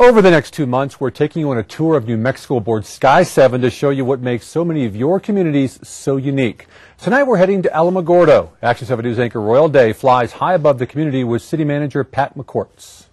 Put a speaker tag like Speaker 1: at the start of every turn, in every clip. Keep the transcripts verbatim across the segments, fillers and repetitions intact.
Speaker 1: Over the next two months, we're taking you on a tour of New Mexico aboard Sky seven to show you what makes so many of your communities so unique. Tonight, we're heading to Alamogordo. Action seven News anchor Royal Day flies high above the community with City Manager Pat McCourt.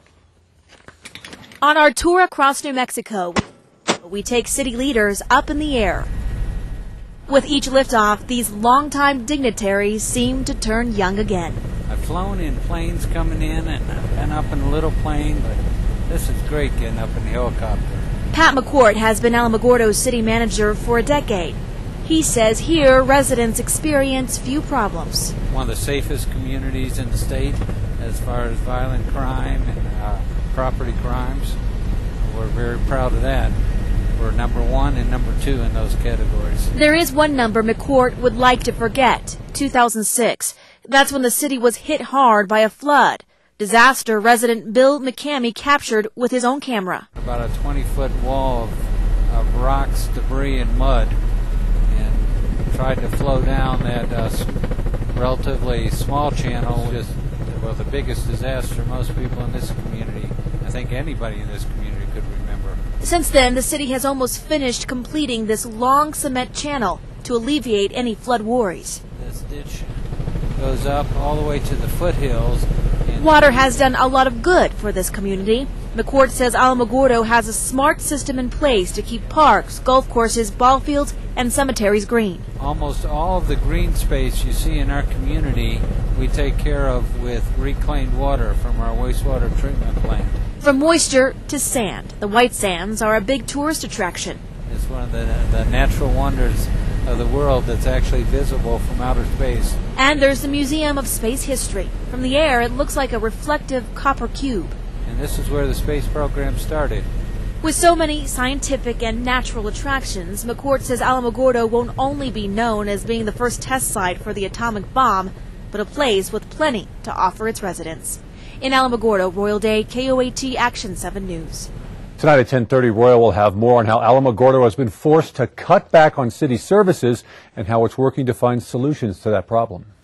Speaker 2: On our tour across New Mexico, we take city leaders up in the air. With each liftoff, these longtime dignitaries seem to turn young again.
Speaker 3: I've flown in planes coming in and I've been up in a little plane, but this is great getting up in the helicopter.
Speaker 2: Pat McCourt has been Alamogordo's city manager for a decade. He says here residents experience few problems.
Speaker 3: One of the safest communities in the state as far as violent crime and uh, property crimes. We're very proud of that. We're number one and number two in those categories.
Speaker 2: There is one number McCourt would like to forget, two thousand six. That's when the city was hit hard by a flood. Disaster resident Bill McCamey captured with his own camera.
Speaker 3: About a twenty-foot wall of, of rocks, debris, and mud, and tried to flow down that uh, relatively small channel. Just, well, the biggest disaster most people in this community, I think anybody in this community could remember.
Speaker 2: Since then, the city has almost finished completing this long cement channel to alleviate any flood worries.
Speaker 3: This ditch goes up all the way to the foothills.
Speaker 2: Water has done a lot of good for this community. McCourt says Alamogordo has a smart system in place to keep parks, golf courses, ball fields, and cemeteries green.
Speaker 3: Almost all of the green space you see in our community we take care of with reclaimed water from our wastewater treatment plant.
Speaker 2: From moisture to sand, the white sands are a big tourist attraction.
Speaker 3: It's one of the, the natural wonders of the world that's actually visible from outer space.
Speaker 2: And there's the Museum of Space History. From the air, it looks like a reflective copper cube.
Speaker 3: And this is where the space program started.
Speaker 2: With so many scientific and natural attractions, McCourt says Alamogordo won't only be known as being the first test site for the atomic bomb, but a place with plenty to offer its residents. In Alamogordo, Royal Day, K O A T Action seven News.
Speaker 1: Tonight at ten thirty, Royal will have more on how Alamogordo has been forced to cut back on city services and how it's working to find solutions to that problem.